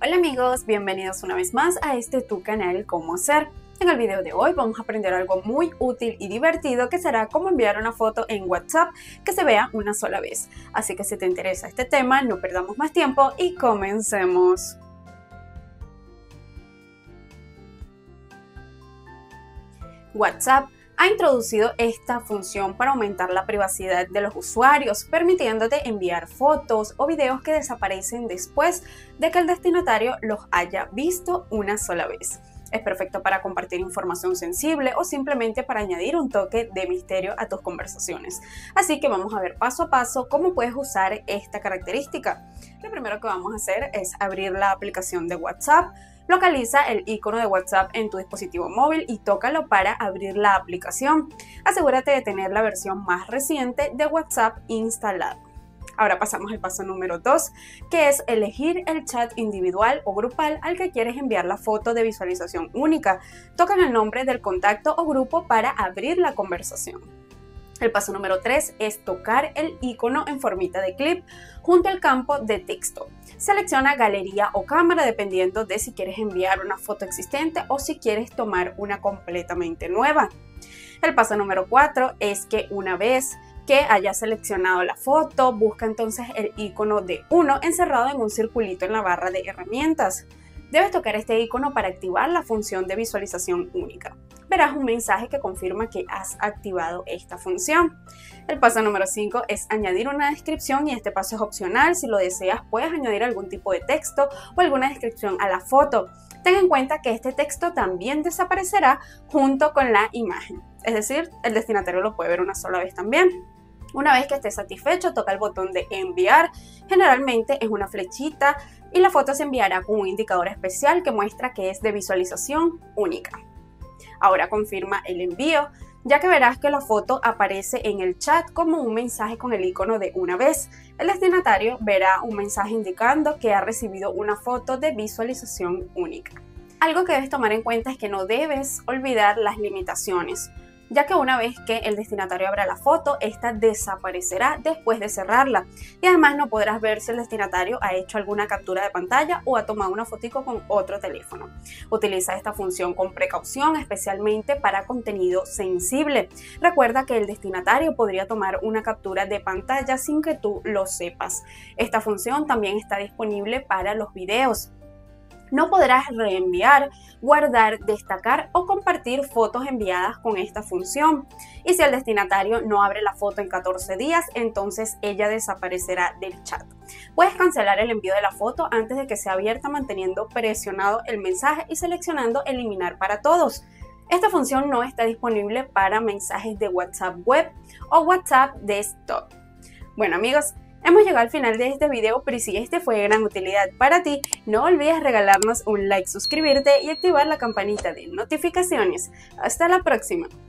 Hola amigos, bienvenidos una vez más a este tu canal Cómo Hacer. En el video de hoy vamos a aprender algo muy útil y divertido que será cómo enviar una foto en WhatsApp que se vea una sola vez. Así que si te interesa este tema, no perdamos más tiempo y comencemos. WhatsApp ha introducido esta función para aumentar la privacidad de los usuarios, permitiéndote enviar fotos o videos que desaparecen después de que el destinatario los haya visto una sola vez. Es perfecto para compartir información sensible o simplemente para añadir un toque de misterio a tus conversaciones. Así que vamos a ver paso a paso cómo puedes usar esta característica. Lo primero que vamos a hacer es abrir la aplicación de WhatsApp. Localiza el icono de WhatsApp en tu dispositivo móvil y tócalo para abrir la aplicación. Asegúrate de tener la versión más reciente de WhatsApp instalada. Ahora pasamos al paso número 2, que es elegir el chat individual o grupal al que quieres enviar la foto de visualización única. Toca en el nombre del contacto o grupo para abrir la conversación. El paso número 3 es tocar el icono en formita de clip junto al campo de texto. Selecciona galería o cámara dependiendo de si quieres enviar una foto existente o si quieres tomar una completamente nueva. El paso número 4 es que una vez que hayas seleccionado la foto, busca entonces el icono de 1 encerrado en un circulito en la barra de herramientas. Debes tocar este icono para activar la función de visualización única. Verás un mensaje que confirma que has activado esta función. El paso número 5 es añadir una descripción y este paso es opcional. Si lo deseas, puedes añadir algún tipo de texto o alguna descripción a la foto. Ten en cuenta que este texto también desaparecerá junto con la imagen. Es decir, el destinatario lo puede ver una sola vez también. Una vez que estés satisfecho, toca el botón de enviar. Generalmente es una flechita y la foto se enviará con un indicador especial que muestra que es de visualización única. Ahora confirma el envío, ya que verás que la foto aparece en el chat como un mensaje con el icono de una vez. El destinatario verá un mensaje indicando que ha recibido una foto de visualización única. Algo que debes tomar en cuenta es que no debes olvidar las limitaciones, ya que una vez que el destinatario abra la foto, esta desaparecerá después de cerrarla y además no podrás ver si el destinatario ha hecho alguna captura de pantalla o ha tomado una fotico con otro teléfono. Utiliza esta función con precaución, especialmente para contenido sensible. Recuerda que el destinatario podría tomar una captura de pantalla sin que tú lo sepas. Esta función también está disponible para los videos. No podrás reenviar, guardar, destacar o compartir fotos enviadas con esta función. Y si el destinatario no abre la foto en 14 días, entonces ella desaparecerá del chat. Puedes cancelar el envío de la foto antes de que sea abierta manteniendo presionado el mensaje y seleccionando eliminar para todos. Esta función no está disponible para mensajes de WhatsApp web o WhatsApp desktop. Bueno amigos, hemos llegado al final de este video, pero si este fue de gran utilidad para ti, no olvides regalarnos un like, suscribirte y activar la campanita de notificaciones. Hasta la próxima.